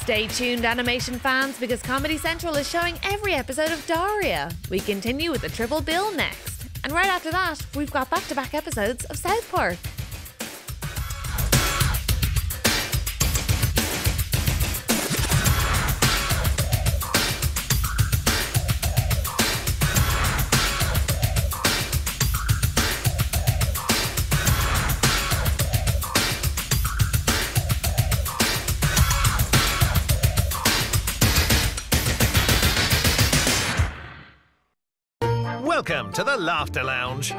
Stay tuned, animation fans, because Comedy Central is showing every episode of Daria. We continue with the triple bill next. And right after that, we've got back-to-back episodes of South Park. Welcome to the Laughter Lounge.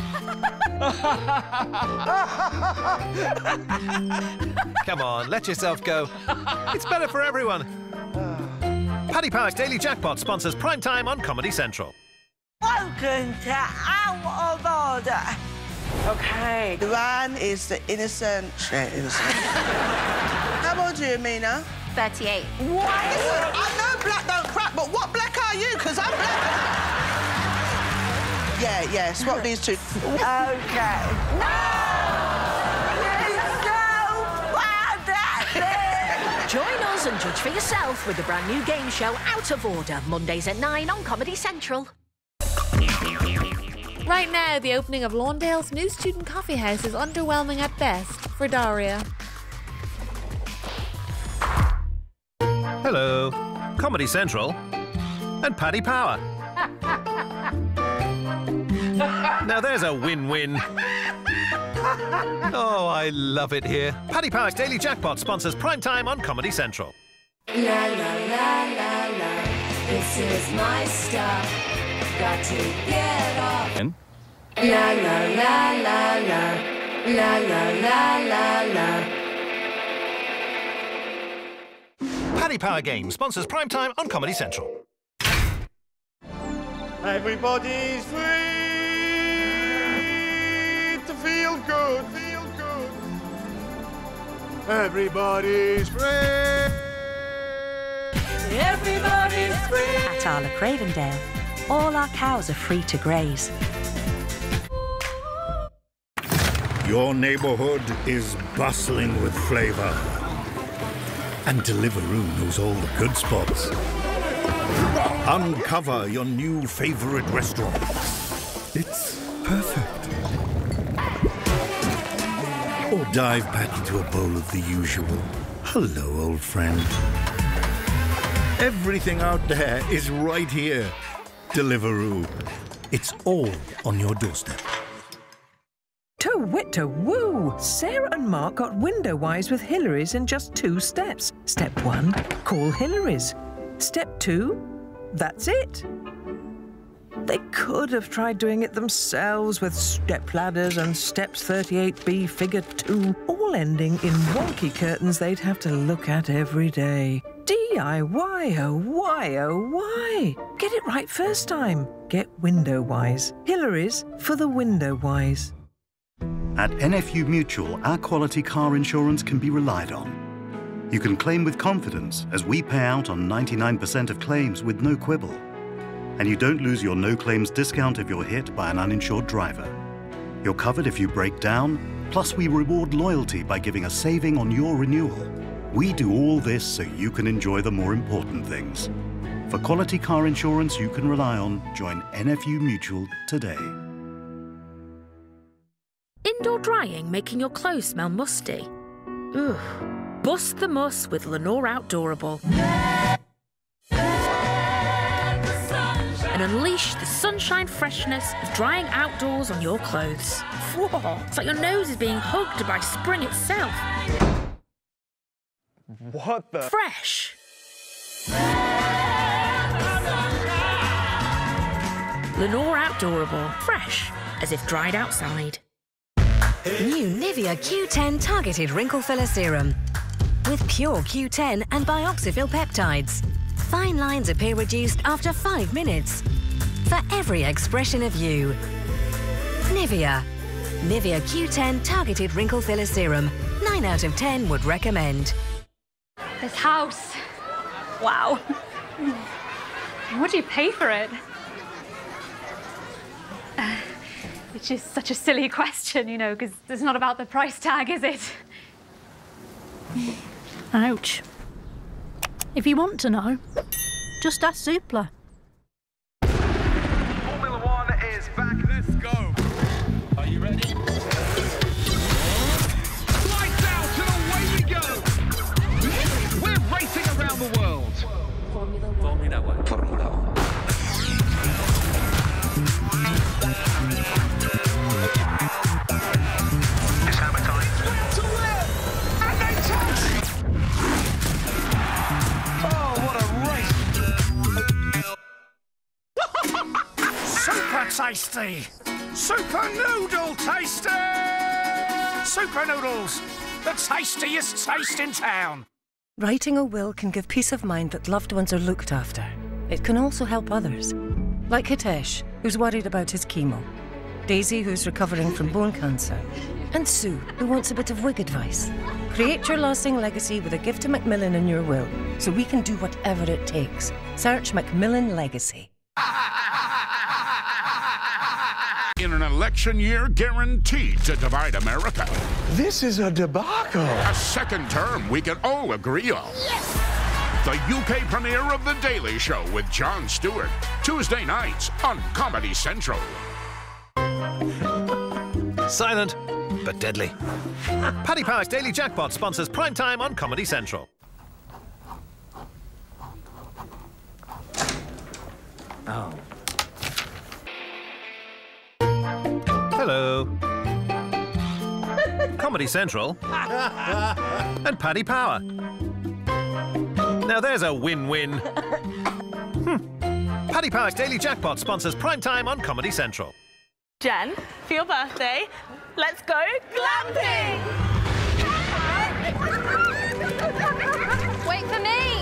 Come on, let yourself go. It's better for everyone. Paddy Power's Daily Jackpot sponsors Prime Time on Comedy Central. Welcome to Out of Order. Okay, the man is the innocent. How old are you, Mina? 38. What? Listen, I know black don't crack, but what black are you? Because I'm black. Yeah, swap these two. Okay. No! You're so bad at it! Join us and judge for yourself with the brand new game show Out of Order, Mondays at 9 on Comedy Central. Right now, the opening of Lawndale's new student coffee house is underwhelming at best for Daria. Hello, Comedy Central and Paddy Power. Now there's a win-win. Oh, I love it here. Paddy Power's Daily Jackpot sponsors Prime Time on Comedy Central. La la la la la, this is my stuff. Got to get off. La la la la la, la la la la la. Paddy Power Games sponsors Prime Time on Comedy Central. Everybody's free to feel good, feel good. Everybody's free. Everybody's free. At Arla Cravendale, all our cows are free to graze. Your neighborhood is bustling with flavor. And Deliveroo knows all the good spots. Uncover your new favorite restaurant. It's perfect. Or dive back into a bowl of the usual. Hello, old friend. Everything out there is right here. Deliveroo. It's all on your doorstep. To-wit to woo! Sarah and Mark got window-wise with Hillary's in just 2 steps. Step 1, call Hillary's. Step 2, that's it. They could have tried doing it themselves with step ladders and steps 38B figure 2, all ending in wonky curtains they'd have to look at every day. DIY, oh why, oh why? Get it right first time. Get window-wise. Hillary's for the window-wise. At NFU Mutual, our quality car insurance can be relied on. You can claim with confidence, as we pay out on 99% of claims with no quibble. And you don't lose your no-claims discount if you're hit by an uninsured driver. You're covered if you break down, plus we reward loyalty by giving a saving on your renewal. We do all this so you can enjoy the more important things. For quality car insurance you can rely on, join NFU Mutual today. Indoor drying making your clothes smell musty? Ugh. Bust the muss with Lenore Outdoorable. And unleash the sunshine freshness of drying outdoors on your clothes. Whoa, it's like your nose is being hugged by spring itself. What the? Fresh. Lenore Outdoorable. Fresh, as if dried outside. New Nivea Q10 Targeted Wrinkle Filler Serum. With pure Q10 and bioxyphil peptides. Fine lines appear reduced after 5 minutes. For every expression of you. Nivea. Nivea Q10 Targeted Wrinkle Filler Serum. 9 out of 10 would recommend. This house. Wow. What do you pay for it? Which is such a silly question, you know, because it's not about the price tag, is it? Ouch. If you want to know, just ask Zoopla. Formula One is back. Let's go. Are you ready? Lights out and away we go. We're racing around the world. Formula One. It's hammer time. To win! And they touch! Oh, what a race! Super tasty! Super noodle tasty! Super noodles! The tastiest taste in town! Writing a will can give peace of mind that loved ones are looked after. It can also help others. Like Hitesh, who's worried about his chemo. Daisy, who's recovering from bone cancer. And Sue, who wants a bit of wig advice. Create your lasting legacy with a gift to Macmillan in your will, so we can do whatever it takes. Search Macmillan Legacy. In an election year guaranteed to divide America. This is a debacle. A second term we can all agree on. Yes! The UK premiere of The Daily Show with Jon Stewart. Tuesday nights on Comedy Central. Silent, but deadly. Paddy Power's Daily Jackpot sponsors Primetime on Comedy Central. Oh. Hello. Comedy Central and Paddy Power. Now there's a win-win. Paddy Power's Daily Jackpot sponsors Primetime on Comedy Central. Jen, for your birthday, let's go glamping! Wait for me!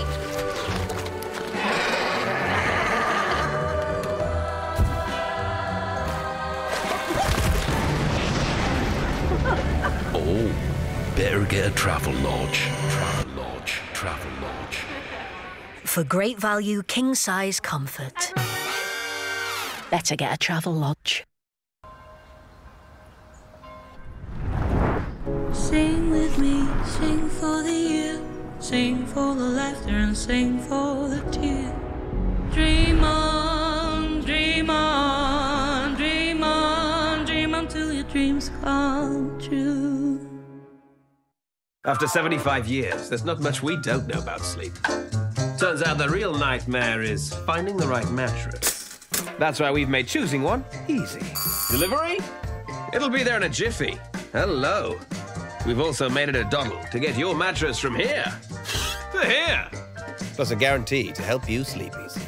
Oh, better get a travel lodge. Travel lodge. For great value, king-size comfort. Better get a travel lodge. Sing with me, sing for the year, sing for the laughter and sing for the tear. Dream on, dream on, dream on, dream on till your dreams come true. After 75 years, there's not much we don't know about sleep. Turns out the real nightmare is finding the right mattress. That's why we've made choosing one easy. Delivery? It'll be there in a jiffy. Hello. We've also made it a doddle to get your mattress from here to here. Plus a guarantee to help you sleep easier.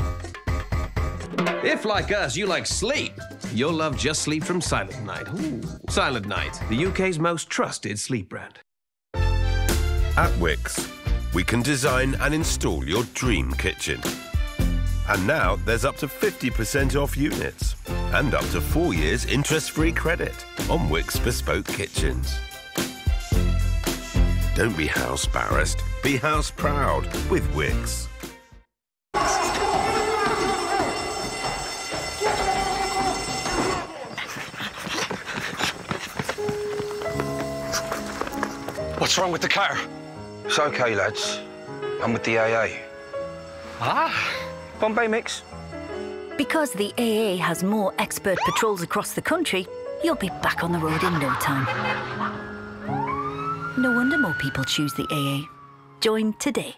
If, like us, you like sleep, you'll love Just Sleep from Silent Night. Ooh. Silent Night, the UK's most trusted sleep brand. At Wix, we can design and install your dream kitchen. And now there's up to 50% off units and up to 4 years interest-free credit on Wix Bespoke Kitchens. Don't be house-barrassed, be house-proud with Wix. What's wrong with the car? It's okay, lads. I'm with the AA. Ah, Bombay mix. Because the AA has more expert patrols across the country, you'll be back on the road in no time. No wonder more people choose the AA. Join today.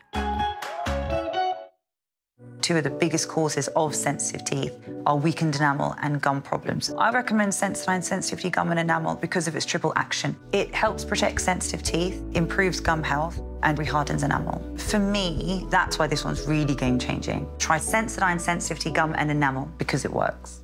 Two of the biggest causes of sensitive teeth are weakened enamel and gum problems. I recommend Sensodyne Sensitivity Gum and Enamel because of its triple action. It helps protect sensitive teeth, improves gum health, and rehardens enamel. For me, that's why this one's really game-changing. Try Sensodyne Sensitivity Gum and Enamel because it works.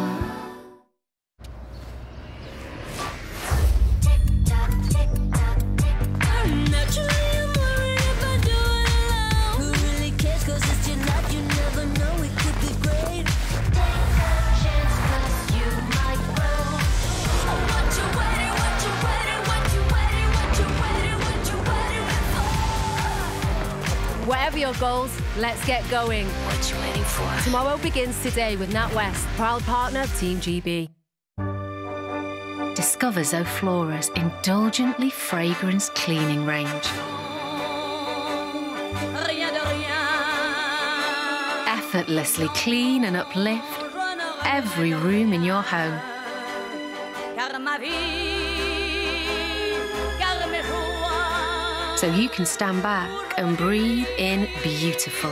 Whatever your goals, let's get going. What you waiting for? Tomorrow begins today with NatWest, proud partner of Team GB. Discover Zoflora's indulgently fragrance cleaning range. effortlessly clean and uplift every room in your home. So you can stand back and breathe in beautiful.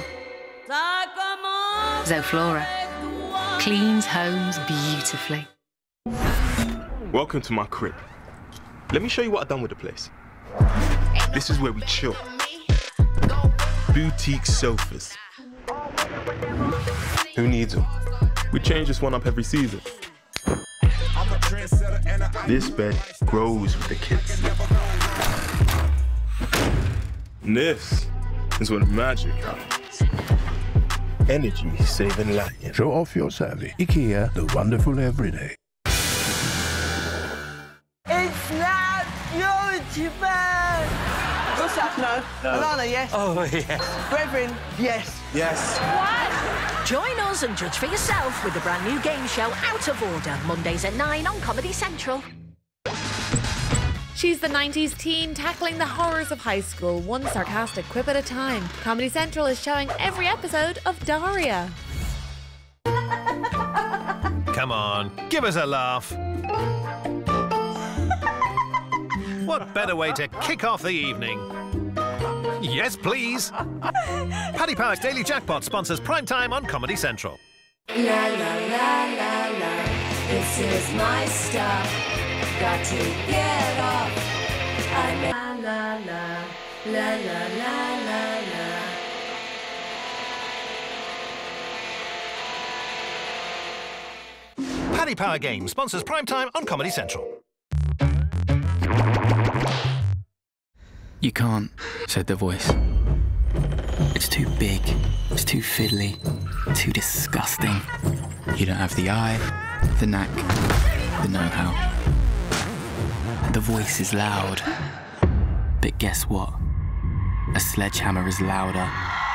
Zoflora cleans homes beautifully. Welcome to my crib. Let me show you what I've done with the place. This is where we chill. Boutique sofas. Who needs them? We change this one up every season. This bed grows with the kids. And this is where the magic happens. Energy saving light. Show off your savvy. IKEA, the wonderful everyday. It's not beautiful! What's that? No. Alana, yes. Oh, yes. Brethren, yes. Yes. What? Join us and judge for yourself with the brand new game show Out of Order, Mondays at 9 on Comedy Central. She's the 90s teen tackling the horrors of high school, one sarcastic quip at a time. Comedy Central is showing every episode of Daria. Come on, give us a laugh. What better way to kick off the evening? Yes, please. Paddy Power's Daily Jackpot sponsors Primetime on Comedy Central. La la la la la, this is my stuff. Got to get off. I'm la la la la la la la la. Paddy Power Games sponsors Primetime on Comedy Central. You can't, said the voice. It's too big, it's too fiddly, too disgusting. You don't have the eye, the knack, the know-how. The voice is loud, but guess what? A sledgehammer is louder.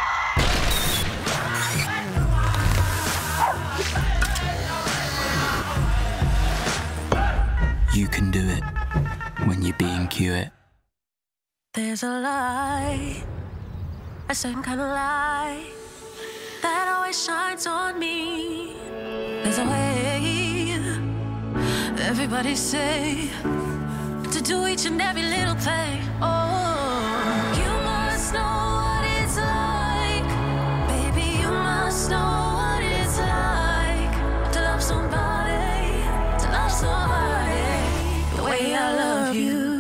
You can do it when you B&Q it. There's a lie, a certain kind of light that always shines on me. There's a way, everybody say, to do each and every little thing. Oh, you must know what it's like, baby, you must know what it's like to love somebody, the way I love you.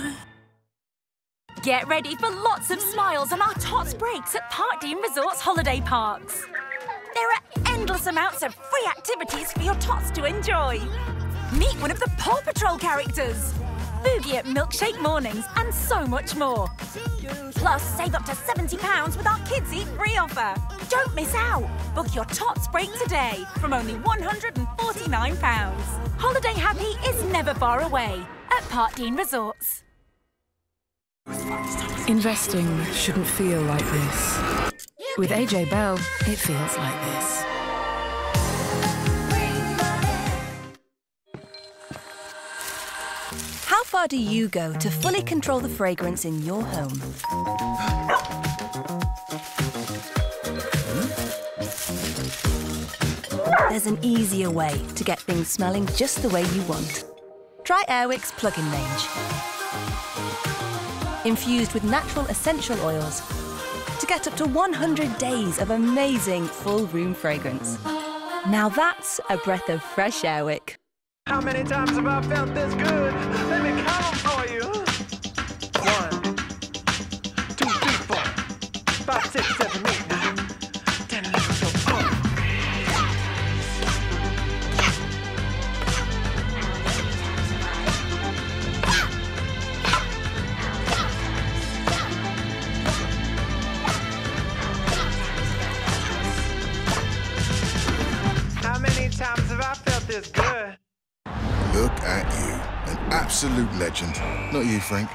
Get ready for lots of smiles on our Tots breaks at Park Dean Resort's holiday parks. There are endless amounts of free activities for your Tots to enjoy. Meet one of the Paw Patrol characters, boogie at milkshake mornings, and so much more. Plus, save up to £70 with our Kids Eat Free offer. Don't miss out. Book your Tots break today from only £149. Holiday happy is never far away at Park Dean Resorts. Investing shouldn't feel like this. With AJ Bell, it feels like this. How far do you go to fully control the fragrance in your home? There's an easier way to get things smelling just the way you want. Try Airwick's plug-in range. Infused with natural essential oils to get up to 100 days of amazing full room fragrance. Now that's a breath of fresh Airwick. How many times have I felt this good? Let me count for you. 1, 2, 3, 4, 5, 6, 7, 8, 9, 10, 11, 12. How many times have I felt this good? Look at you, an absolute legend. Not you, Frank.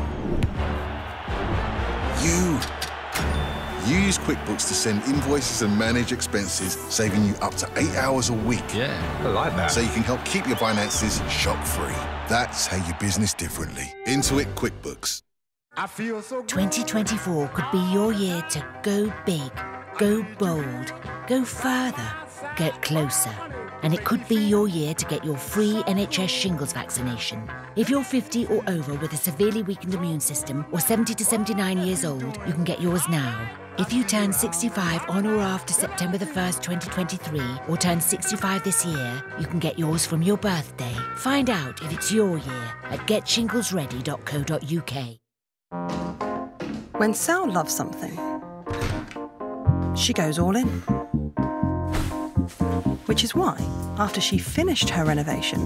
You. You use QuickBooks to send invoices and manage expenses, saving you up to 8 hours a week. Yeah, I like that. So you can help keep your finances shock-free. That's how you business differently. Intuit QuickBooks. I feel so good. 2024 could be your year to go big, go bold, Go further. Get closer. And it could be your year to get your free NHS shingles vaccination. If you're 50 or over with a severely weakened immune system or 70 to 79 years old, you can get yours now. If you turn 65 on or after September the 1st, 2023, or turn 65 this year, you can get yours from your birthday. Find out if it's your year at getshinglesready.co.uk. When Sal loves something, she goes all in. Which is why, after she finished her renovation,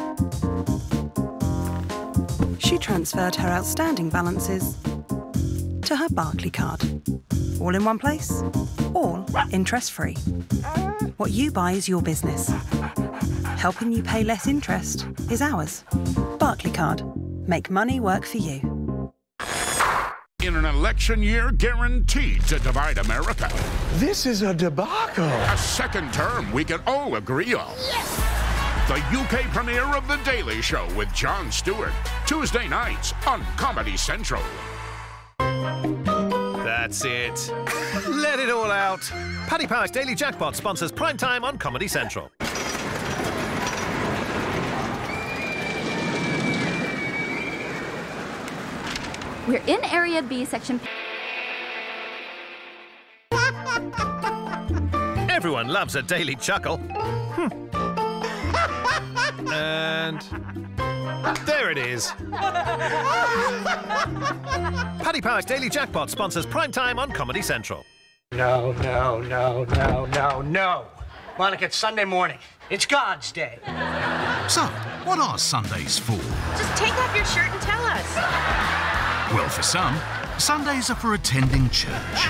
she transferred her outstanding balances to her Barclay card. All in one place, all interest-free. What you buy is your business. Helping you pay less interest is ours. Barclay card. Make money work for you. In an election year guaranteed to divide America. This is a debacle. A second term we can all agree on. Yes! The UK premiere of The Daily Show with Jon Stewart. Tuesday nights on Comedy Central. That's it. Let it all out. Paddy Power's Daily Jackpot sponsors Primetime on Comedy Central. We're in Area B, Section... Everyone loves a daily chuckle. And there it is. Paddy Power's Daily Jackpot sponsors Primetime on Comedy Central. No. Monica, it's Sunday morning. It's God's day. So, what are Sundays for? Just take off your shirt and tell us. Well, for some, Sundays are for attending church.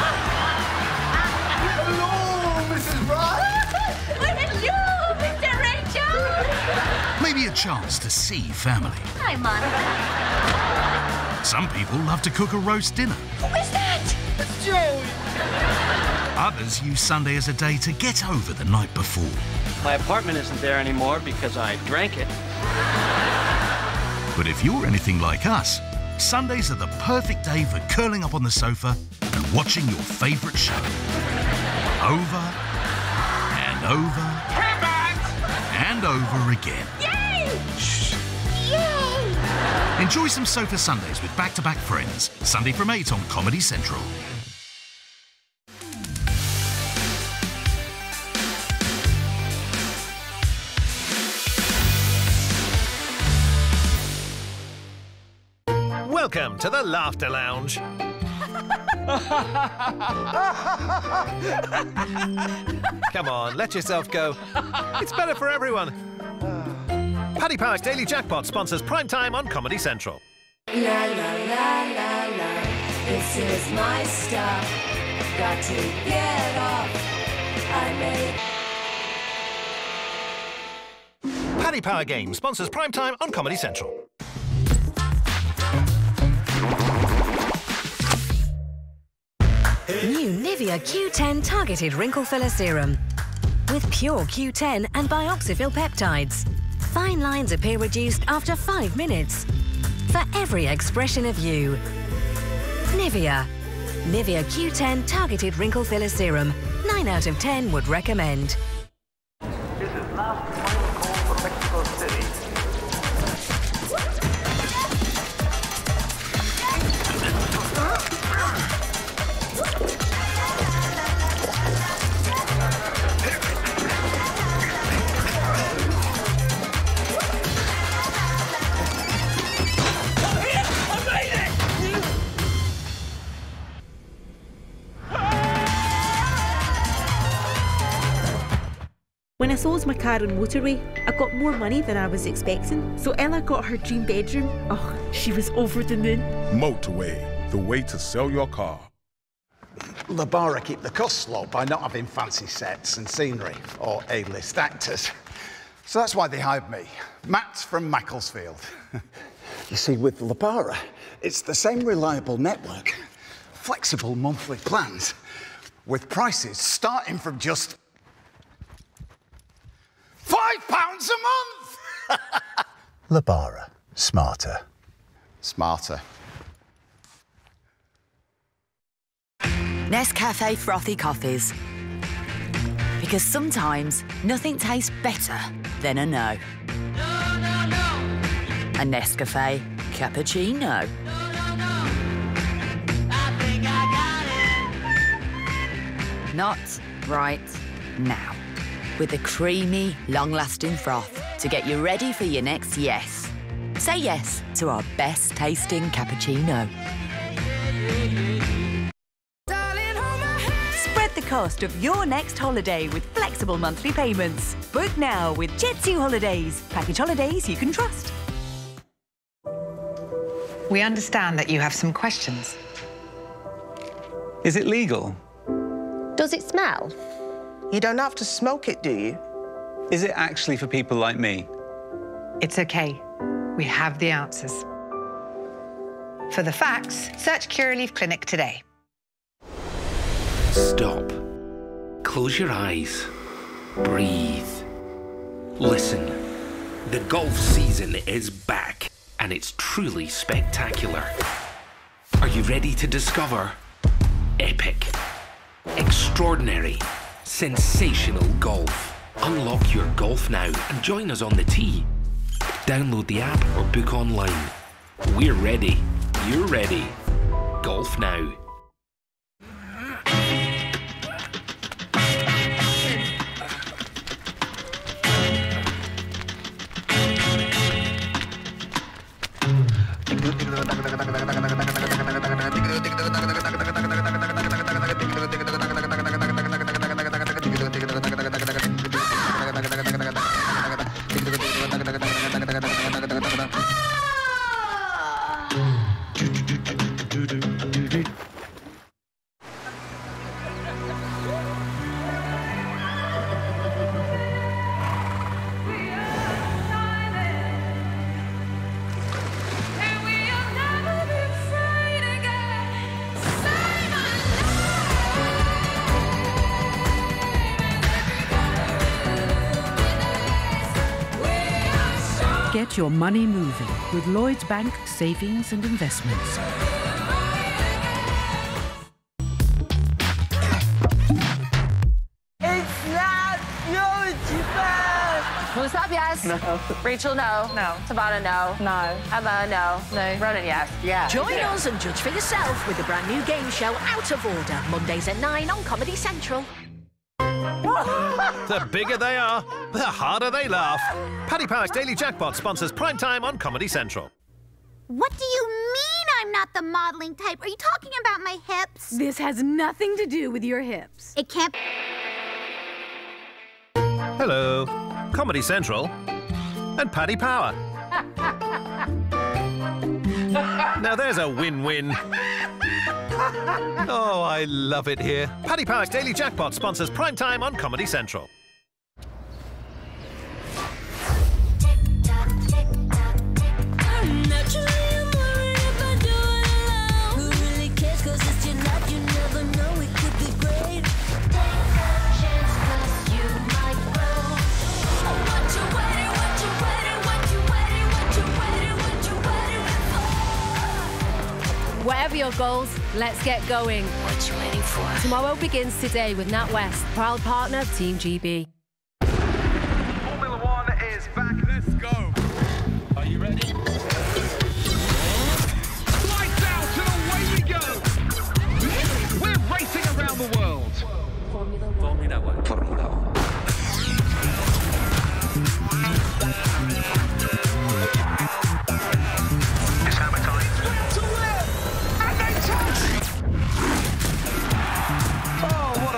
Hello, Mrs. Wright. Hello, Mr. Rachel. Maybe a chance to see family. Hi, Monica. Some people love to cook a roast dinner. Who is that? It's Joey. Others use Sunday as a day to get over the night before. My apartment isn't there anymore because I drank it. But if you're anything like us, Sundays are the perfect day for curling up on the sofa and watching your favourite show. Over and over and over again. Yay! Yay! Enjoy some Sofa Sundays with back-to-back friends. Sunday from 8 on Comedy Central. Welcome to the Laughter Lounge. Come on, let yourself go. It's better for everyone. Paddy Power's Daily Jackpot sponsors Primetime on Comedy Central. La la la la la, this is my stuff. Got to get off. I made. Paddy Power Games sponsors Primetime on Comedy Central. New Nivea Q10 Targeted Wrinkle Filler Serum. With pure Q10 and bioxyphil peptides. Fine lines appear reduced after 5 minutes. For every expression of you. Nivea. Nivea Q10 Targeted Wrinkle Filler Serum. 9 out of 10 would recommend. This is last final call for Mexico City. When I sold my car on motorway, I got more money than I was expecting. So Ella got her dream bedroom. Oh, she was over the moon. Motorway, the way to sell your car. Labara keep the costs low by not having fancy sets and scenery or A-list actors. So that's why they hired me, Matt from Macclesfield. You see, with Labara, it's the same reliable network, flexible monthly plans, with prices starting from just £5 a month! Labara. Smarter. Smarter. Nescafe Frothy Coffees. Because sometimes nothing tastes better than a no. A Nescafe cappuccino. Not right now. With a creamy, long-lasting froth to get you ready for your next yes. Say yes to our best-tasting cappuccino. Spread the cost of your next holiday with flexible monthly payments. Book now with Jet2 Holidays. Package holidays you can trust. We understand that you have some questions. Is it legal? Does it smell? You don't have to smoke it, do you? Is it actually for people like me? It's okay. We have the answers. For the facts, search Curaleaf Clinic today. Stop. Close your eyes. Breathe. Listen. The golf season is back, and it's truly spectacular. Are you ready to discover epic, extraordinary, sensational golf? Unlock your golf now and join us on the tee. Download the app or book online. We're ready. You're ready. Golf now. Get your money moving with Lloyds Bank Savings and Investments. It's not YouTuber! Who's up, yes? No. Rachel, no. No. Tabata, no. No. Emma, no. No. Ronan, yes. Yeah. Join us and judge for yourself with the brand new game show Out of Order, Mondays at 9 on Comedy Central. The bigger they are, the harder they laugh. Paddy Power's Daily Jackpot sponsors Primetime on Comedy Central. What do you mean I'm not the modeling type? Are you talking about my hips? This has nothing to do with your hips. It can't... Hello, Comedy Central and Paddy Power. Now there's a win-win. Oh, I love it here. Paddy Power's Daily Jackpot sponsors Primetime on Comedy Central. Whatever your goals, let's get going. What you waiting for? Tomorrow begins today with NatWest, proud partner of Team GB. Formula One is back. Let's go. Are you ready? Lights out and away we go. We're racing around the world. Formula One. Formula One. It's hammer time. To win! And they touch! Oh, what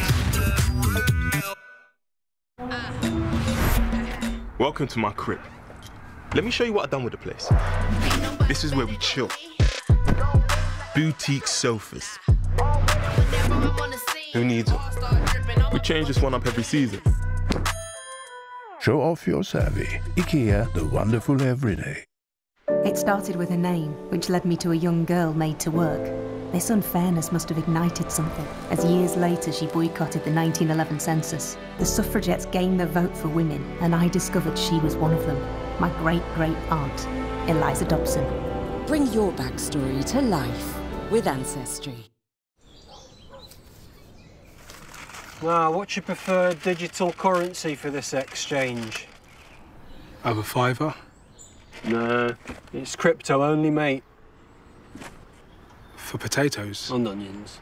a race! Welcome to my crib. Let me show you what I've done with the place. This is where we chill. Boutique sofas. Who needs them? We change this one up every season. Show off your savvy. IKEA, the wonderful everyday. It started with a name, which led me to a young girl made to work. This unfairness must have ignited something, as years later she boycotted the 1911 census. The suffragettes gained the vote for women, and I discovered she was one of them. My great-great-aunt, Eliza Dobson. Bring your backstory to life with Ancestry. Now, what's your preferred digital currency for this exchange? Have a fiver? Nah, it's crypto only, mate. For potatoes? And onions.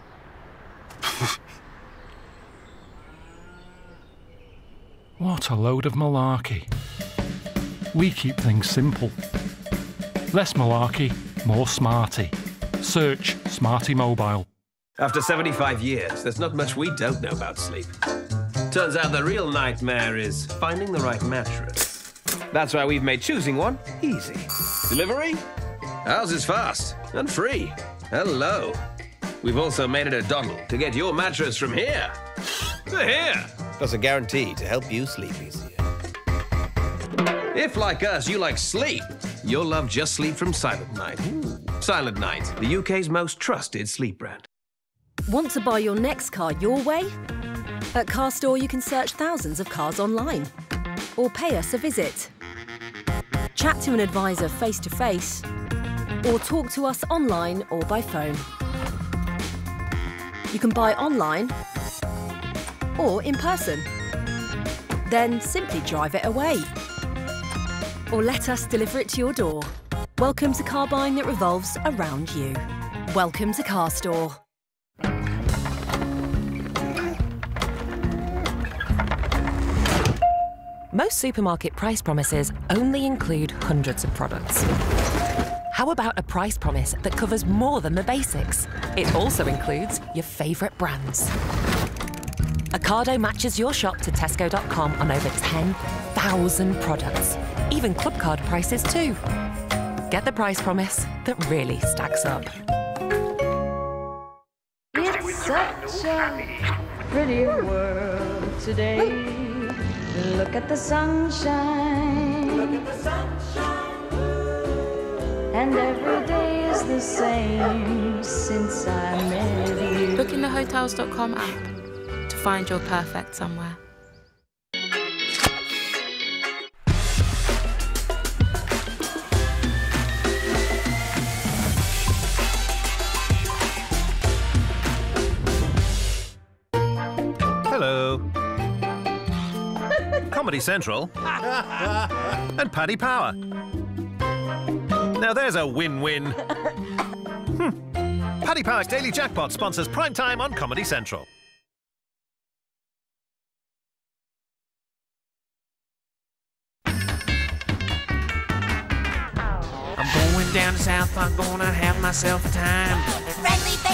What a load of malarkey. We keep things simple. Less malarkey, more smarty. Search Smarty Mobile. After 75 years, there's not much we don't know about sleep. Turns out the real nightmare is finding the right mattress. That's why we've made choosing one easy. Delivery? Ours is fast and free. Hello. We've also made it a doddle to get your mattress from here to here. Plus a guarantee to help you sleep easier. If, like us, you like sleep, you'll love Just Sleep from Silent Night. Silent Night, the UK's most trusted sleep brand. Want to buy your next car your way? At Car Store, you can search thousands of cars online or pay us a visit. Chat to an advisor face-to-face or talk to us online or by phone. You can buy online or in person. Then simply drive it away. Or let us deliver it to your door. Welcome to car buying that revolves around you. Welcome to Car Store. Most supermarket price promises only include hundreds of products. How about a price promise that covers more than the basics? It also includes your favourite brands. Ocado matches your shop to Tesco.com on over 10,000 products, even club card prices too. Get the price promise that really stacks up. It's such a pretty world today. Look at the sunshine. Look at the sunshine. And every day is the same since I met you. Book in the Hotels.com app to find your perfect somewhere. Hello. Comedy Central and Paddy Power. Now there's a win-win. Paddy Power's Daily Jackpot sponsors prime time on Comedy Central. I'm going down to South Park, gonna have myself a time. Friendly